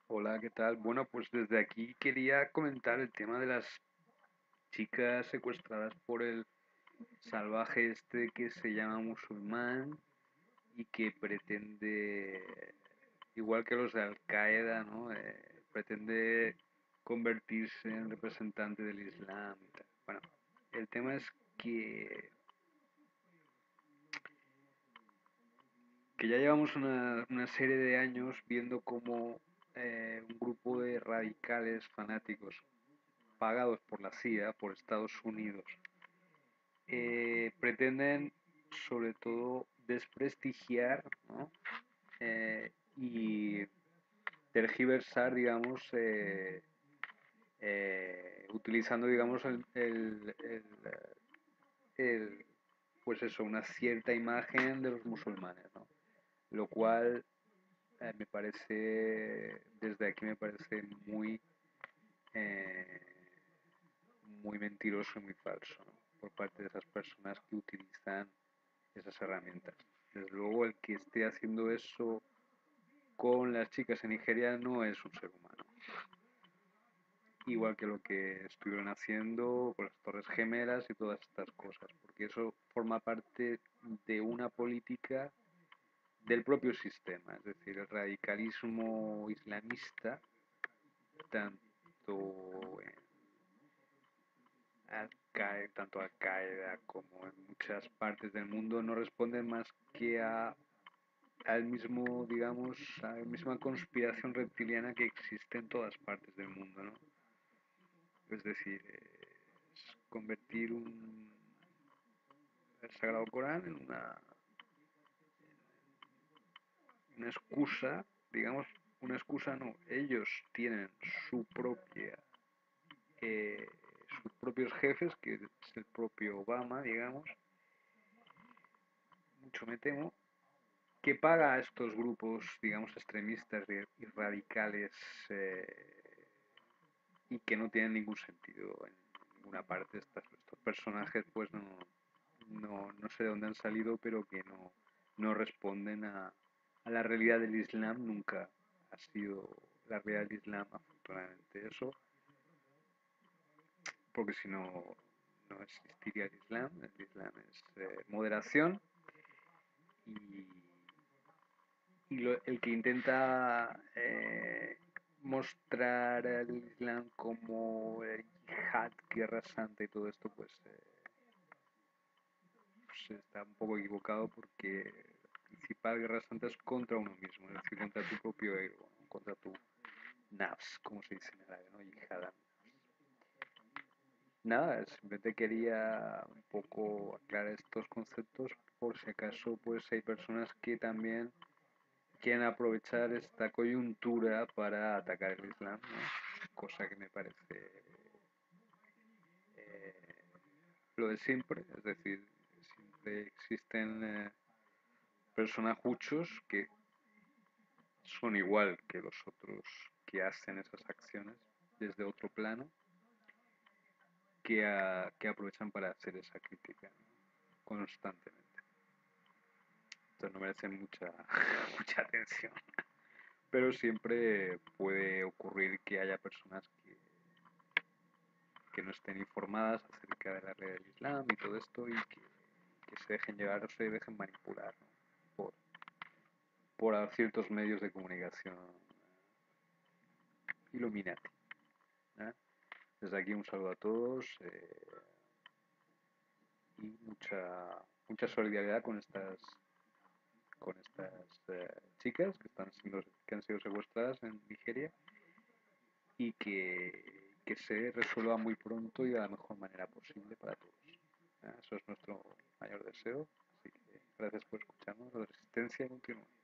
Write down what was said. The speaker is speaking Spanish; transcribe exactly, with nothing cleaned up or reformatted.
Hola, ¿qué tal? Bueno, pues desde aquí quería comentar el tema de las chicas secuestradas por el salvaje este que se llama musulmán y que pretende, igual que los de Al Qaeda, ¿no? Eh, pretende convertirse en representante del Islam y tal. Bueno, el tema es que, que ya llevamos una, una serie de años viendo cómo eh, un grupo de radicales fanáticos pagados por la C I A, por Estados Unidos, eh, pretenden sobre todo desprestigiar, ¿no? Eh, y tergiversar, digamos, eh, eh, utilizando, digamos, el, el, el, el, pues eso, una cierta imagen de los musulmanes, ¿no? Lo cual eh, me parece, desde aquí me parece muy, eh, muy mentiroso y muy falso, ¿no? Por parte de esas personas que utilizan esas herramientas. Desde luego, el que esté haciendo eso con las chicas en Nigeria no es un ser humano. Igual que lo que estuvieron haciendo con las Torres Gemelas y todas estas cosas, porque eso forma parte de una política del propio sistema, es decir, el radicalismo islamista, tanto en Al -Qaeda, tanto Al Qaeda como en muchas partes del mundo, no responden más que a al mismo, digamos, a la misma conspiración reptiliana que existe en todas partes del mundo, ¿no? Es decir, es convertir un, el Sagrado Corán en una, una excusa, digamos, una excusa no, ellos tienen su propia, eh, sus propios jefes, que es el propio Obama, digamos, mucho me temo, que paga a estos grupos, digamos, extremistas y radicales eh, y que no tienen ningún sentido en ninguna parte. Estas, estos personajes pues no, no, no sé de dónde han salido, pero que no, no responden a, a la realidad del Islam. Nunca ha sido la realidad del Islam, afortunadamente, eso, porque si no, no existiría el Islam. El Islam es eh, moderación y, y lo, el que intenta eh, mostrar al Islam como el yihad, guerra santa y todo esto, pues, eh, pues está un poco equivocado porque la principal guerra santa es contra uno mismo, es decir, contra tu propio ego, ¿no? Contra tu nafs, como se dice en árabe, ¿no? Yihad. Nada, simplemente quería un poco aclarar estos conceptos por si acaso pues hay personas que también quieren aprovechar esta coyuntura para atacar el Islam, ¿no? Cosa que me parece eh, lo de siempre, es decir, siempre existen eh, personajuchos que son igual que los otros que hacen esas acciones desde otro plano, que, a, que aprovechan para hacer esa crítica, ¿no? Constantemente. Entonces no merecen mucha, mucha atención. Pero siempre puede ocurrir que haya personas que que no estén informadas acerca de la realidad del Islam y todo esto y que, que se dejen llevar o se dejen manipular, ¿no? por, por ciertos medios de comunicación Illuminati, ¿eh? Desde aquí un saludo a todos eh, y mucha, mucha solidaridad con estas con estas eh, chicas que están siendo, que han sido secuestradas en Nigeria y que, que se resuelva muy pronto y de la mejor manera posible para todos. Eso es nuestro mayor deseo. Así que gracias por escucharnos. La resistencia continúa.